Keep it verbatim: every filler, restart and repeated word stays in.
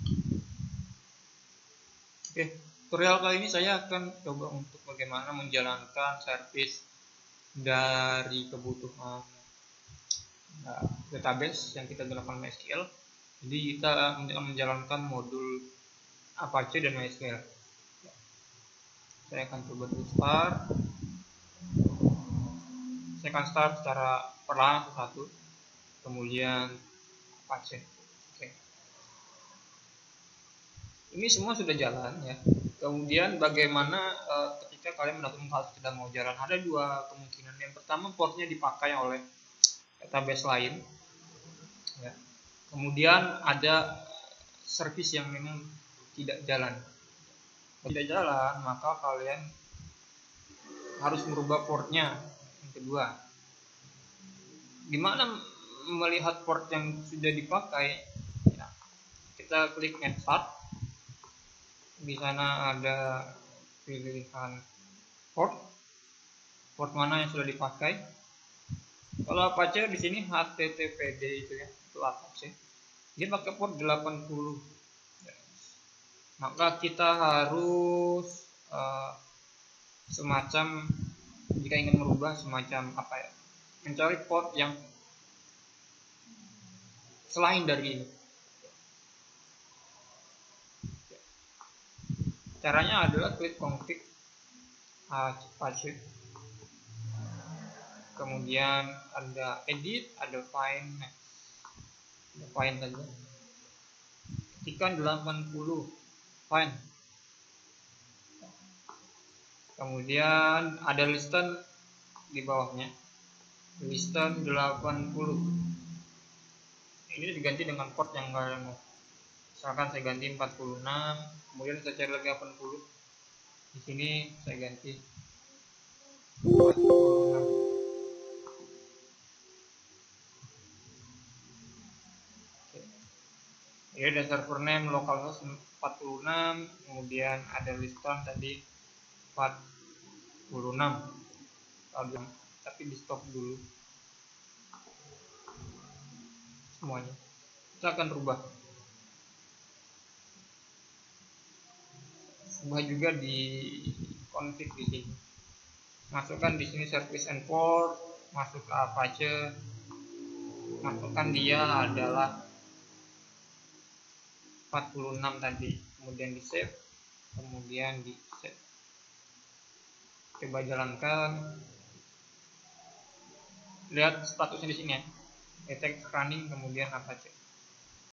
Oke, tutorial kali ini saya akan coba untuk bagaimana menjalankan servis dari kebutuhan uh, database yang kita gunakan MySQL. Jadi kita menjalankan modul Apache dan MySQL. Saya akan coba dulu start. Saya akan start secara perlahan satu-satu. Kemudian Apache. Oke. Ini semua sudah jalan ya. Kemudian bagaimana uh, ketika kalian mendapatkan hal sedang mau jalan, ada dua kemungkinan. Yang pertama, portnya dipakai oleh database lain ya. Kemudian ada service yang memang tidak jalan. Tidak jalan, maka kalian harus merubah portnya. Yang kedua, gimana melihat port yang sudah dipakai ya, kita klik Add Start. Di sana ada pilihan port, port mana yang sudah dipakai. Kalau Apache di sini H T T P D itu ya, itu Apache. Dia pakai port delapan puluh. Maka kita harus uh, semacam jika ingin merubah semacam apa ya, mencari port yang selain dari ini. Caranya adalah klik config Apache, kemudian ada edit, ada find, ada find saja, ketikkan delapan puluh find, kemudian ada listen di bawahnya, listen delapan puluh. Ini diganti dengan port yang kalian mau. Misalkan saya ganti empat puluh enam, kemudian saya cari lagi delapan puluh. Di sini saya ganti empat puluh enam. Oke. Ini ada server name localhost empat puluh enam, kemudian ada listan tadi empat puluh enam. Tapi di stop dulu semuanya. Kita akan rubah. Ubah juga di config di sini. Masukkan di sini service and port, masuk ke Apache, masukkan dia adalah empat puluh enam tadi, kemudian di save, kemudian di save. Coba jalankan. Lihat statusnya di sini ya. Detect running, kemudian Apache.